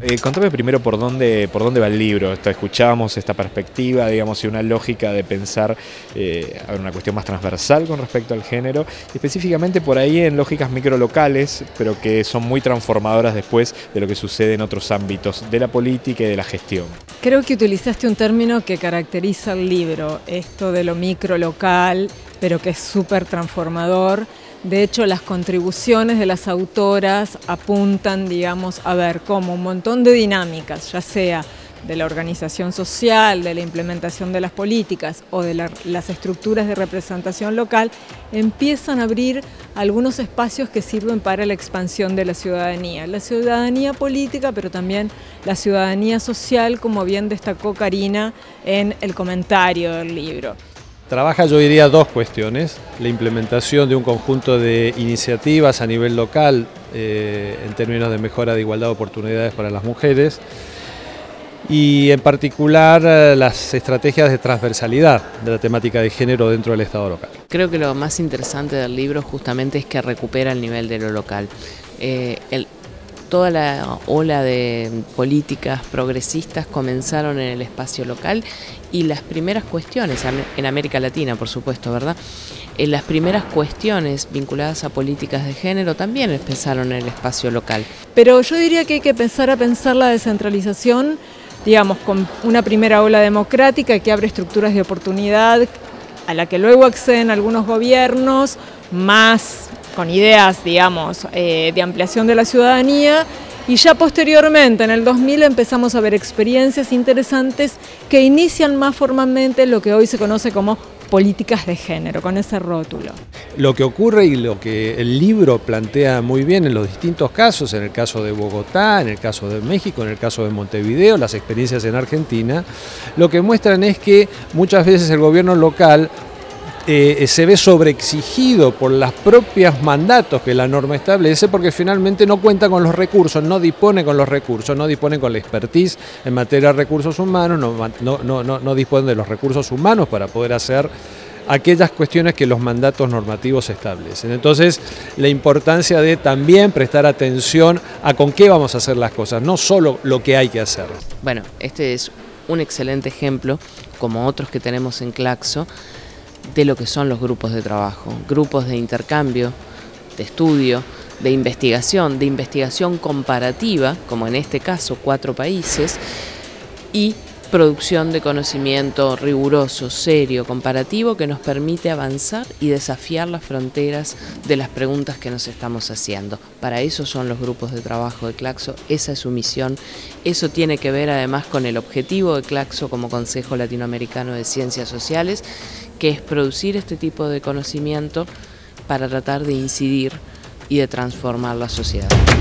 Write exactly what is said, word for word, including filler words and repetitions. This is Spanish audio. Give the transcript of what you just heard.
Eh, contame primero por dónde, por dónde va el libro. Esto, escuchábamos esta perspectiva, digamos, y una lógica de pensar eh, a ver, una cuestión más transversal con respecto al género, específicamente por ahí en lógicas microlocales, pero que son muy transformadoras después de lo que sucede en otros ámbitos de la política y de la gestión. Creo que utilizaste un término que caracteriza el libro, esto de lo microlocal, pero que es súper transformador. De hecho, las contribuciones de las autoras apuntan, digamos, a ver cómo un montón de dinámicas, ya sea de la organización social, de la implementación de las políticas o de la, las estructuras de representación local, empiezan a abrir algunos espacios que sirven para la expansión de la ciudadanía. La ciudadanía política, pero también la ciudadanía social, como bien destacó Karina en el comentario del libro. Trabaja, yo diría, dos cuestiones: la implementación de un conjunto de iniciativas a nivel local eh, en términos de mejora de igualdad de oportunidades para las mujeres y en particular eh, las estrategias de transversalidad de la temática de género dentro del Estado local. Creo que lo más interesante del libro justamente es que recupera el nivel de lo local. Eh, el, Toda la ola de políticas progresistas comenzaron en el espacio local y las primeras cuestiones, en América Latina por supuesto, ¿verdad? En las primeras cuestiones vinculadas a políticas de género también empezaron en el espacio local. Pero yo diría que hay que empezar a pensar la descentralización, digamos, con una primera ola democrática que abre estructuras de oportunidad a la que luego acceden algunos gobiernos, más con ideas, digamos, eh, de ampliación de la ciudadanía, y ya posteriormente, en el dos mil, empezamos a ver experiencias interesantes que inician más formalmente lo que hoy se conoce como políticas de género, con ese rótulo. Lo que ocurre y lo que el libro plantea muy bien en los distintos casos, en el caso de Bogotá, en el caso de México, en el caso de Montevideo, las experiencias en Argentina, lo que muestran es que muchas veces el gobierno local Eh, se ve sobreexigido por los propios mandatos que la norma establece, porque finalmente no cuenta con los recursos, no dispone con los recursos, no dispone con la expertise en materia de recursos humanos, no, no, no, no dispone de los recursos humanos para poder hacer aquellas cuestiones que los mandatos normativos establecen. Entonces, la importancia de también prestar atención a con qué vamos a hacer las cosas, no solo lo que hay que hacer. Bueno, este es un excelente ejemplo, como otros que tenemos en Claxo, de lo que son los grupos de trabajo, grupos de intercambio, de estudio, de investigación, de investigación comparativa, como en este caso cuatro países, y producción de conocimiento riguroso, serio, comparativo, que nos permite avanzar y desafiar las fronteras de las preguntas que nos estamos haciendo. Para eso son los grupos de trabajo de Claxo, esa es su misión. Eso tiene que ver además con el objetivo de Claxo como Consejo Latinoamericano de Ciencias Sociales, que es producir este tipo de conocimiento para tratar de incidir y de transformar la sociedad.